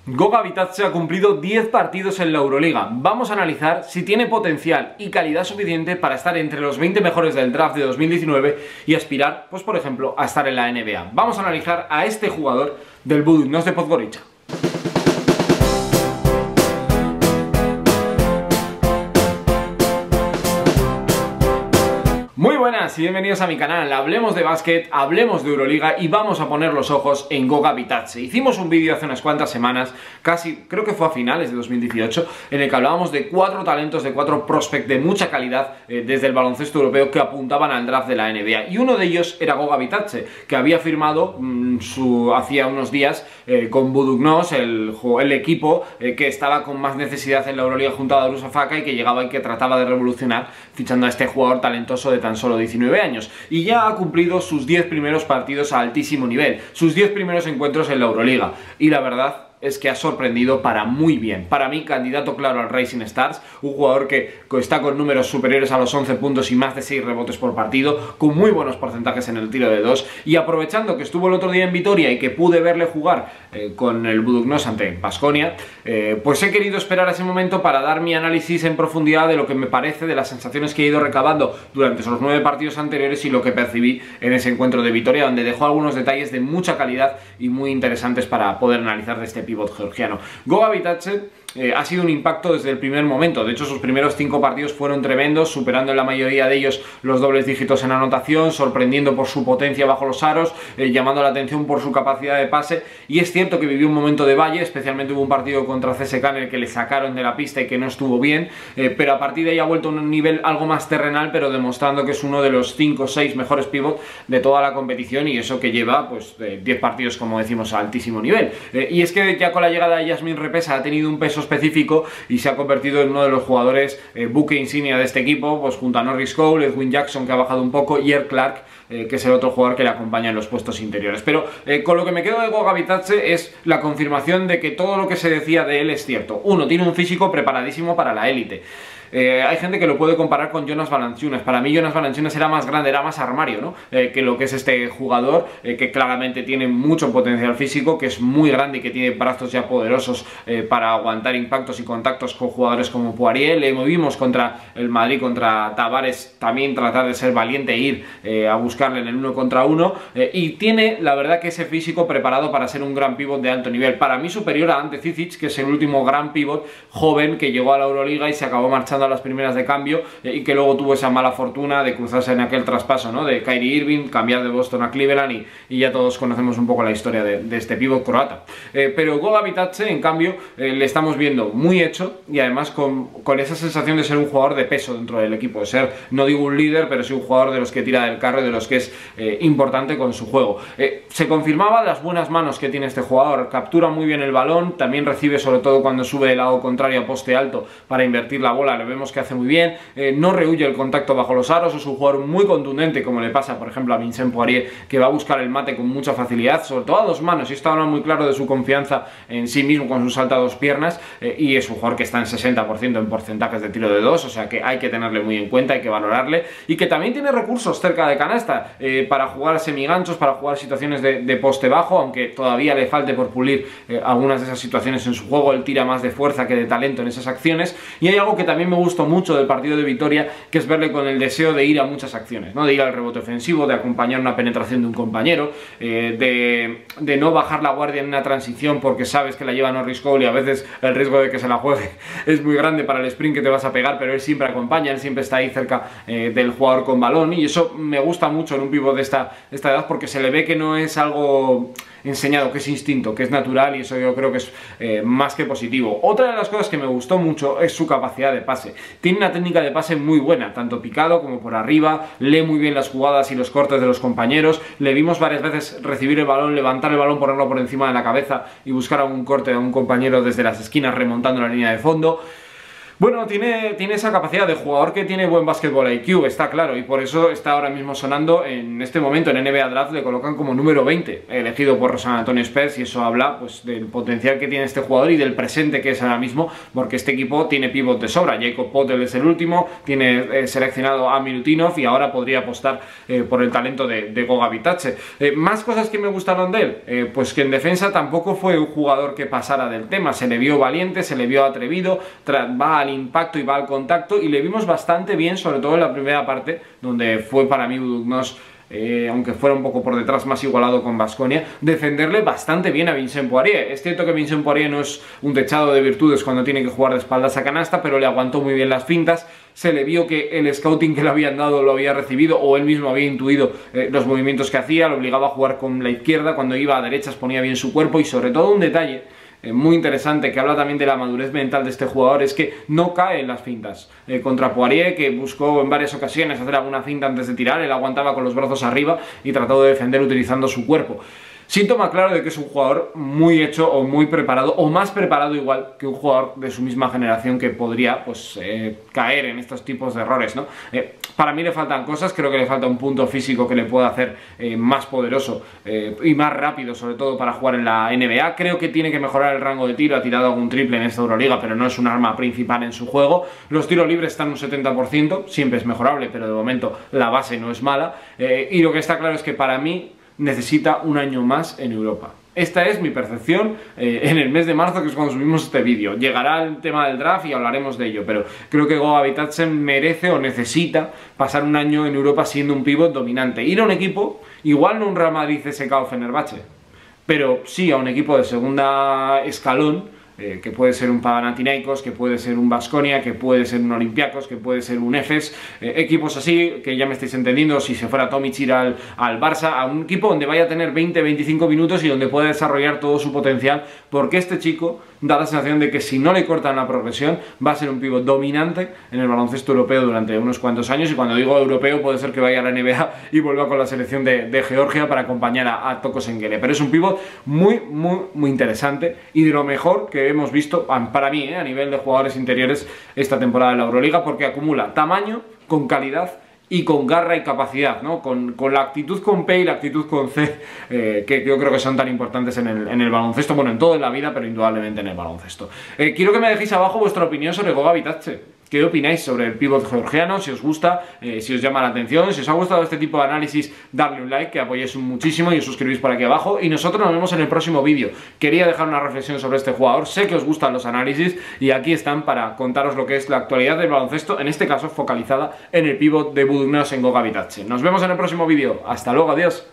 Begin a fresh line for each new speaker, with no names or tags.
Goga Bitadze ha cumplido 10 partidos en la Euroliga. Vamos a analizar si tiene potencial y calidad suficiente para estar entre los 20 mejores del draft de 2019 y aspirar, pues por ejemplo, a estar en la NBA. Vamos a analizar a este jugador del Budućnost de Podgorica. Muy buenas y bienvenidos a mi canal. Hablemos de básquet, hablemos de Euroliga y vamos a poner los ojos en Goga Bitadze. Hicimos un vídeo hace unas cuantas semanas, casi, creo que fue a finales de 2018, en el que hablábamos de 4 talentos, de 4 prospects de mucha calidad desde el baloncesto europeo que apuntaban al draft de la NBA. Y uno de ellos era Goga Bitadze, que había firmado hacía unos días con Budućnost, el equipo que estaba con más necesidad en la Euroliga junto a Darussafaka y que llegaba y que trataba de revolucionar fichando a este jugador talentoso de tan solo 19 años, y ya ha cumplido sus 10 primeros partidos a altísimo nivel, sus 10 primeros encuentros en la Euroliga, y la verdad es que ha sorprendido para muy bien. Para mí, candidato claro al Rising Stars, un jugador que está con números superiores a los 11 puntos y más de 6 rebotes por partido, con muy buenos porcentajes en el tiro de 2, y aprovechando que estuvo el otro día en Vitoria y que pude verle jugar con el Budućnost ante Baskonia, pues he querido esperar a ese momento para dar mi análisis en profundidad de lo que me parece, de las sensaciones que he ido recabando durante esos 9 partidos anteriores y lo que percibí en ese encuentro de Vitoria, donde dejó algunos detalles de mucha calidad y muy interesantes para poder analizar de este pívot georgiano. Goga Bitadze ha sido un impacto desde el primer momento. De hecho, sus primeros 5 partidos fueron tremendos, superando en la mayoría de ellos los dobles dígitos en anotación, sorprendiendo por su potencia bajo los aros, llamando la atención por su capacidad de pase. Y es cierto que vivió un momento de valle, especialmente hubo un partido contra CSKA en el que le sacaron de la pista y que no estuvo bien, pero a partir de ahí ha vuelto a un nivel algo más terrenal, pero demostrando que es uno de los 5 o 6 mejores pivots de toda la competición, y eso que lleva pues 10 partidos, como decimos, a altísimo nivel. Y es que ya con la llegada de Yasmin Repesa ha tenido un peso específico y se ha convertido en uno de los jugadores buque insignia de este equipo, pues junto a Norris Cole, Edwin Jackson, que ha bajado un poco, y Earl Clark, que es el otro jugador que le acompaña en los puestos interiores. Pero con lo que me quedo de Goga Bitadze es la confirmación de que todo lo que se decía de él es cierto. Uno, tiene un físico preparadísimo para la élite. Hay gente que lo puede comparar con Jonas Valanciunas. Para mí Jonas Valanciunas era más grande, era más armario, ¿no? Que lo que es este jugador, que claramente tiene mucho potencial físico, que es muy grande y que tiene brazos ya poderosos para aguantar impactos y contactos con jugadores como Poirier. Le movimos contra el Madrid, contra Tavares, también tratar de ser valiente e ir a buscarle en el 1 contra 1, y tiene, la verdad, que ese físico preparado para ser un gran pívot de alto nivel. Para mí superior a Ante Cicic, que es el último gran pívot joven que llegó a la Euroliga y se acabó marchando a las primeras de cambio, y que luego tuvo esa mala fortuna de cruzarse en aquel traspaso, ¿no?, de Kyrie Irving, cambiar de Boston a Cleveland, y ya todos conocemos un poco la historia de este pívot croata. Pero Goga Bitadze, en cambio, le estamos viendo muy hecho, y además con esa sensación de ser un jugador de peso dentro del equipo, de ser, no digo un líder, pero sí un jugador de los que tira del carro y de los que es importante con su juego. Se confirmaba las buenas manos que tiene este jugador, captura muy bien el balón, también recibe, sobre todo cuando sube del lado contrario a poste alto para invertir la bola, le vemos que hace muy bien, no rehuye el contacto bajo los aros, es un jugador muy contundente, como le pasa por ejemplo a Vincent Poirier, que va a buscar el mate con mucha facilidad, sobre todo a 2 manos, y esto habla muy claro de su confianza en sí mismo con su salto a 2 piernas, y es un jugador que está en 60% en porcentajes de tiro de 2, o sea que hay que tenerle muy en cuenta, hay que valorarle, y que también tiene recursos cerca de canasta, para jugar semiganchos, para jugar situaciones de poste bajo, aunque todavía le falte por pulir algunas de esas situaciones en su juego. Él tira más de fuerza que de talento en esas acciones, y hay algo que también me gustó mucho del partido de Vitoria, que es verle con el deseo de ir a muchas acciones, ¿no?, de ir al rebote ofensivo, de acompañar una penetración de un compañero, de no bajar la guardia en una transición porque sabes que la lleva Norris Cole y a veces el riesgo de que se la juegue es muy grande para el sprint que te vas a pegar, pero él siempre acompaña, él siempre está ahí cerca del jugador con balón, y eso me gusta mucho en un pívot de esta edad, porque se le ve que no es algo enseñado, que es instinto, que es natural, y eso yo creo que es más que positivo. Otra de las cosas que me gustó mucho es su capacidad de pase. Tiene una técnica de pase muy buena, tanto picado como por arriba, lee muy bien las jugadas y los cortes de los compañeros, le vimos varias veces recibir el balón, levantar el balón, ponerlo por encima de la cabeza y buscar algún corte de un compañero desde las esquinas remontando la línea de fondo. Bueno, tiene esa capacidad de jugador que tiene buen basketball IQ, está claro, y por eso está ahora mismo sonando en este momento en NBA Draft, le colocan como número 20, elegido por San Antonio Spurs, y eso habla pues del potencial que tiene este jugador y del presente que es ahora mismo, porque este equipo tiene pívot de sobra. Jacob Poeltl es el último, tiene seleccionado a Milutinov y ahora podría apostar por el talento de Goga Bitadze. Más cosas que me gustaron de él, pues que en defensa tampoco fue un jugador que pasara del tema, se le vio valiente, se le vio atrevido, va al impacto y va al contacto, y le vimos bastante bien, sobre todo en la primera parte, donde fue para mí Budućnost, aunque fuera un poco por detrás, más igualado con Baskonia, defenderle bastante bien a Vincent Poirier. Es cierto que Vincent Poirier no es un techado de virtudes cuando tiene que jugar de espaldas a canasta, pero le aguantó muy bien las fintas, se le vio que el scouting que le habían dado lo había recibido, o él mismo había intuido los movimientos que hacía, lo obligaba a jugar con la izquierda, cuando iba a derechas ponía bien su cuerpo, y sobre todo un detalle muy interesante que habla también de la madurez mental de este jugador es que no cae en las fintas. Contra Poirier, que buscó en varias ocasiones hacer alguna finta antes de tirar, él aguantaba con los brazos arriba y trató de defender utilizando su cuerpo. Síntoma claro de que es un jugador muy hecho o muy preparado, o más preparado igual que un jugador de su misma generación que podría pues caer en estos tipos de errores, ¿no? Para mí le faltan cosas, creo que le falta un punto físico que le pueda hacer más poderoso y más rápido, sobre todo para jugar en la NBA. Creo que tiene que mejorar el rango de tiro, ha tirado algún triple en esta Euroliga, pero no es un arma principal en su juego. Los tiros libres están un 70%, siempre es mejorable, pero de momento la base no es mala. Y lo que está claro es que para mí necesita un año más en Europa. Esta es mi percepción en el mes de marzo, que es cuando subimos este vídeo. Llegará el tema del draft y hablaremos de ello, pero creo que Goga Bitadze merece o necesita pasar un año en Europa siendo un pívot dominante. Ir a un equipo, igual no un Real Madrid, CSKA o Fenerbahce, pero sí a un equipo de segunda escalón, que puede ser un Panathinaikos, que puede ser un Baskonia, que puede ser un Olympiacos, que puede ser un Efes, equipos así, que ya me estáis entendiendo, si se fuera Tomic ir al Barça, a un equipo donde vaya a tener 20-25 minutos y donde pueda desarrollar todo su potencial, porque este chico da la sensación de que si no le cortan la progresión va a ser un pívot dominante en el baloncesto europeo durante unos cuantos años, y cuando digo europeo puede ser que vaya a la NBA y vuelva con la selección de Georgia para acompañar a Toko Şengeli, pero es un pívot muy interesante y de lo mejor que hemos visto para mí a nivel de jugadores interiores esta temporada en la Euroliga, porque acumula tamaño con calidad y con garra y capacidad, ¿no? Con la actitud con P y la actitud con C, que yo creo que son tan importantes en el baloncesto, bueno, en toda la vida, pero indudablemente en el baloncesto. Quiero que me dejéis abajo vuestra opinión sobre Goga Bitadze. ¿Qué opináis sobre el pívot georgiano? Si os gusta, si os llama la atención, si os ha gustado este tipo de análisis, darle un like, que apoyéis muchísimo, y os suscribís por aquí abajo, y nosotros nos vemos en el próximo vídeo. Quería dejar una reflexión sobre este jugador, sé que os gustan los análisis, y aquí están para contaros lo que es la actualidad del baloncesto, en este caso focalizada en el pívot de Budućnost en Goga Bitadze. Nos vemos en el próximo vídeo, hasta luego, adiós.